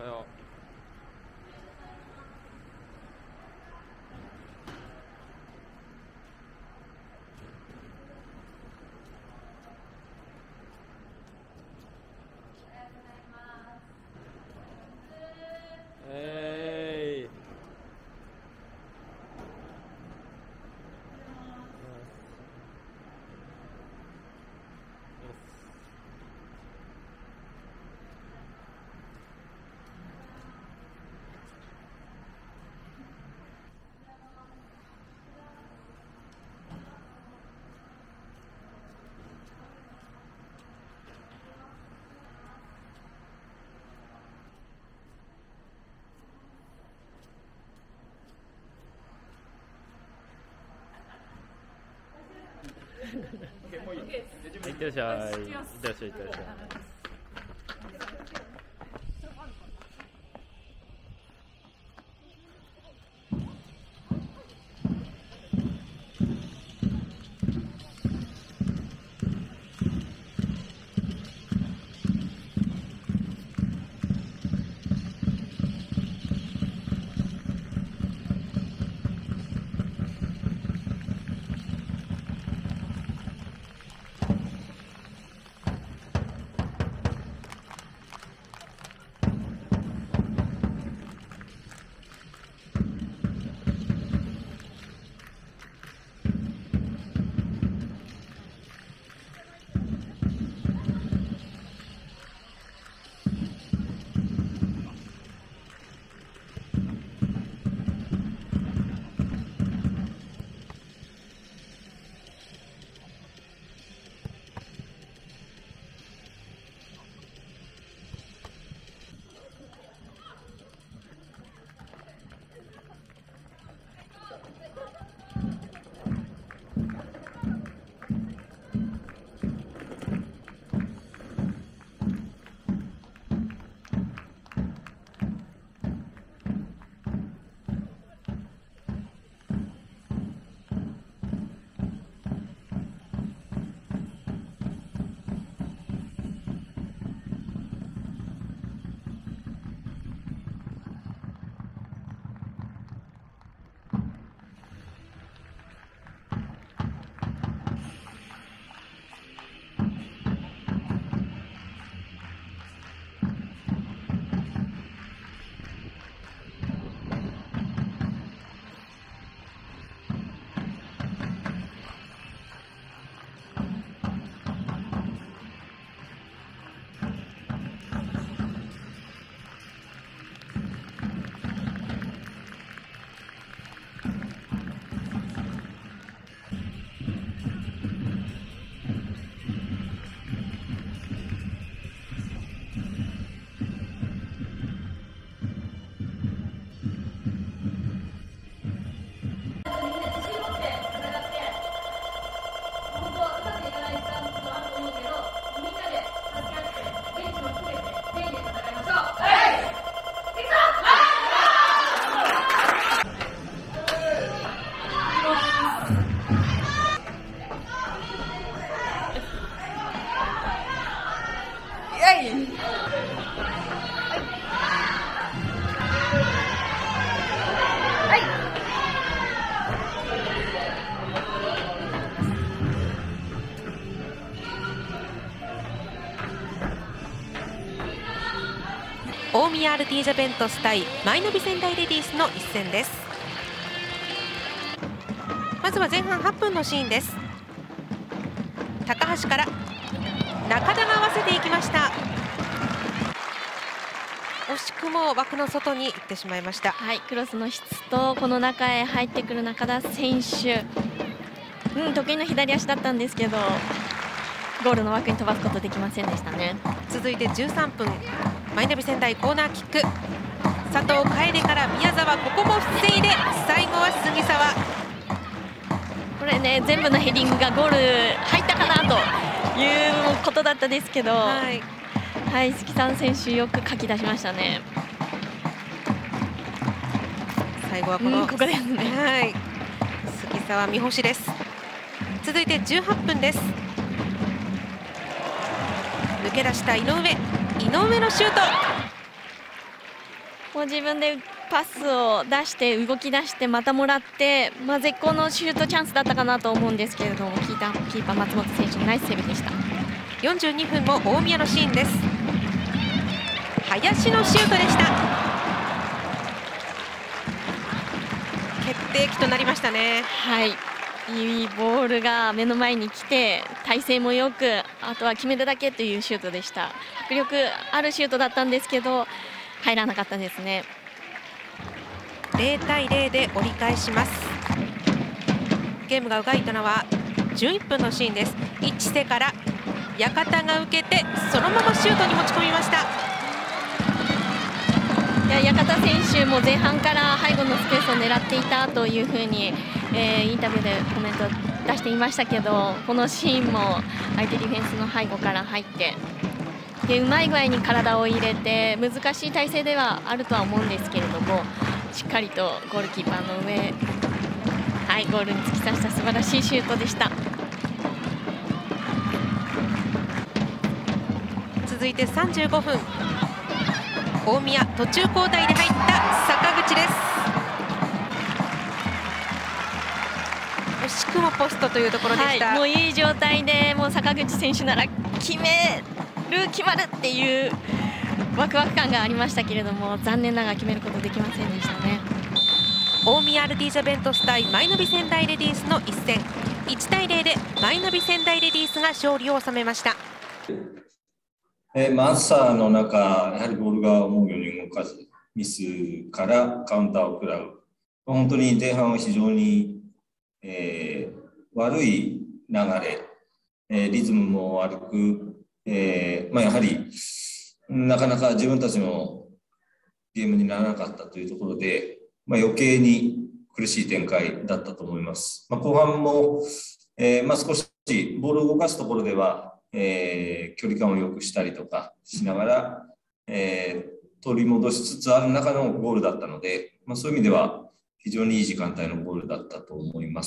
はよう。いってらっしゃい。いってらっしゃい。いってらっしゃい。 大宮アルティージャベントス対マイナビ仙台レディースの一戦です。まずは前半8分のシーンです。高橋から中田が合わせていきました。惜しくも枠の外に行ってしまいました。 はい、クロスの質とこの中へ入ってくる中田選手、得意の左足だったんですけどゴールの枠に飛ばすことできませんでしたね。 続いて13分、マイナビ仙台コーナーキック、佐藤楓から宮澤、ここも防いで最後は杉沢。 これね、全部のヘディングがゴール入ったかなということだったですけど、はい、杉沢選手よくかき出しましたね。 最後はこのここですね。 はい、杉沢三星です。続いて18分です。抜け出した井上のシュート。 もう自分でパスを出して動き出してまたもらって、絶好のシュートチャンスだったかなと思うんですけれども、キーパー松本選手のナイスセーブでした。 42分も大宮のシーンです。林のシュートでした。決定機となりましたね。 はい、いいボールが目の前に来て、体勢もよく、あとは決めるだけというシュートでした。迫力あるシュートだったんですけど入らなかったですね。 0対0で折り返します。ゲームが動いたのは11分のシーンです。市瀬から館が受けてそのままシュートに持ち込みました。 館選手も前半から背後のスペースを狙っていたというふうに、インタビューでコメントを出していましたけど、このシーンも相手ディフェンスの背後から入ってでうまい具合に体を入れて、難しい体勢ではあるとは思うんですけれども、しっかりとゴールキーパーの上、ゴールに突き刺した素晴らしいシュートでした。 続いて35分、大宮途中交代で入った坂口です。惜しくもポストというところでした。 もういい状態で、もう坂口選手なら決まるっていうワクワク感がありましたけれども、残念ながら決めることできませんでしたね。 大宮アルディージャベントス対マイナビ仙台レディースの一戦、1対0でマイナビ仙台レディースが勝利を収めました。 朝の中、やはりボールが思うように動かず、ミスからカウンターを食らう。本当に前半は非常に、悪い流れ、リズムも悪く、やはりなかなか自分たちのゲームにならなかったというところで、余計に苦しい展開だったと思います。後半も、少しボールを動かすところでは、距離感を良くしたりとかしながら、取り戻しつつある中のゴールだったので、そういう意味では非常にいい時間帯のゴールだったと思います。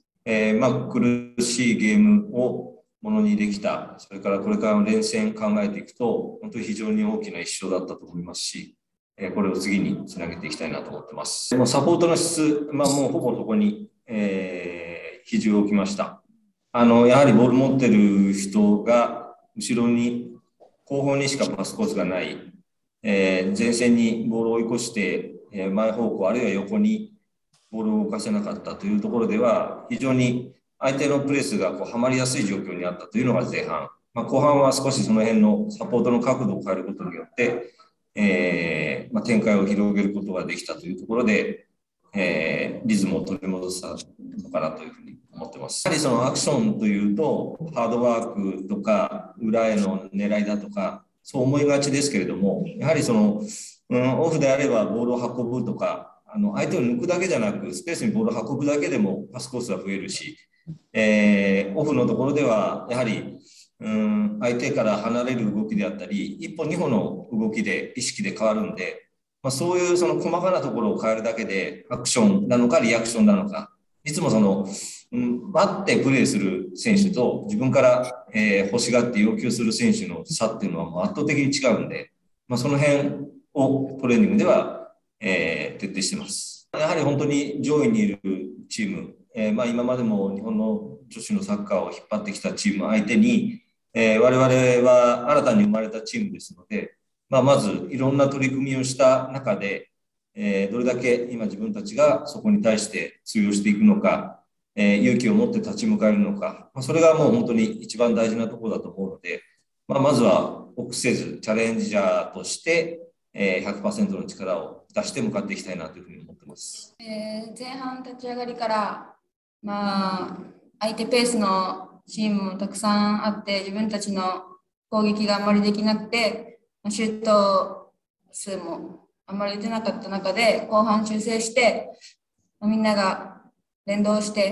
苦しいゲームをものにできた、それからこれからの連戦考えていくと、本当に非常に大きな一勝だったと思いますし、これを次につなげていきたいなと思ってます。サポートの質、もうほぼそこに、比重を置きました。やはりボール持ってる人が後ろに後方にしかパスコースがない、前線にボールを追い越して、前方向あるいは横にボールを動かせなかったというところでは、非常に相手のプレスがはまりやすい状況にあったというのが前半、後半は少しその辺のサポートの角度を変えることによって、展開を広げることができたというところで、リズムを取り戻したのかなというふうに思ってます。やはりそのアクションというとハードワークとか裏への狙いだとかそう思いがちですけれども、やはりその、オフであればボールを運ぶとか、相手を抜くだけじゃなくスペースにボールを運ぶだけでもパスコースが増えるし、オフのところではやはり相手から離れる動きであったり一歩二歩の動きで意識で変わるんで、そういうその細かなところを変えるだけでアクションなのかリアクションなのか、いつもその、待ってプレーする選手と自分から、欲しがって要求する選手の差っていうのはもう圧倒的に違うんで、その辺をトレーニングでは、徹底してます。やはり本当に上位にいるチーム、今までも日本の女子のサッカーを引っ張ってきたチーム相手に、我々は新たに生まれたチームですので、まずいろんな取り組みをした中で、どれだけ今自分たちがそこに対して通用していくのか、勇気を持って立ち向かえるのか、それがもう本当に一番大事なところだと思うので、まずは臆せずチャレンジャーとして、100% の力を出して向かっていきたいなというふうに思ってます。 前半立ち上がりから、相手ペースのチームもたくさんあって自分たちの攻撃があまりできなくて、シュート数もあんまり打てなかった中で後半修正して、みんなが連動して、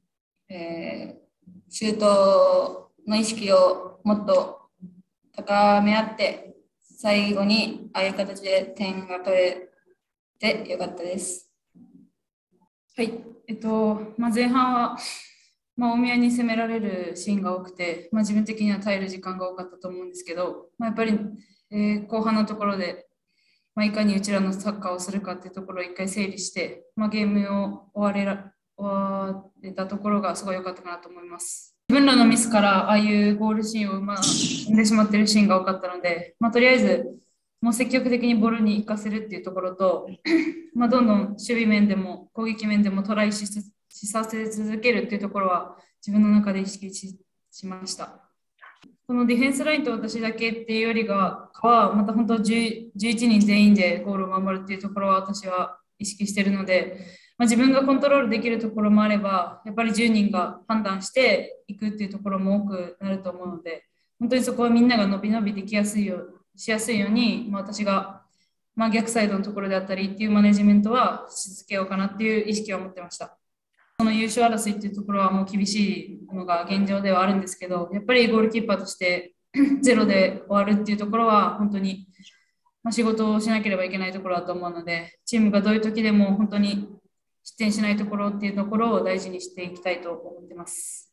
シュートの意識をもっと高め合って最後にああいう形で点が取れてよかったです。 はい、前半は、大宮に攻められるシーンが多くて、自分的には耐える時間が多かったと思うんですけど、やっぱり、後半のところで、 いかにうちらのサッカーをするかっていうところを一回整理して、ゲームを終われたところがすごい良かったかなと思います。自分らのミスからああいうゴールシーンを生んでしまっているシーンが多かったので、とりあえずもう積極的にボールに行かせるっていうところと、どんどん守備面でも攻撃面でもトライしさせ続けるっていうところは自分の中で意識しました。このディフェンスラインと私だけっていうよりは、また本当11人全員でゴールを守るっていうところは私は意識しているので、自分がコントロールできるところもあれば、やっぱり10人が判断していくっていうところも多くなると思うので、本当にそこはみんなが伸び伸びできやすいように、私が逆サイドのところであったりっていうマネジメントはし続けようかなっていう意識を持ってました。その優勝争いっていうところはもう厳しいのが現状ではあるんですけど、やっぱりゴールキーパーとしてゼロで終わるっていうところは本当に仕事をしなければいけないところだと思うので、チームがどういう時でも本当に失点しないところっていうところを大事にしていきたいと思ってます。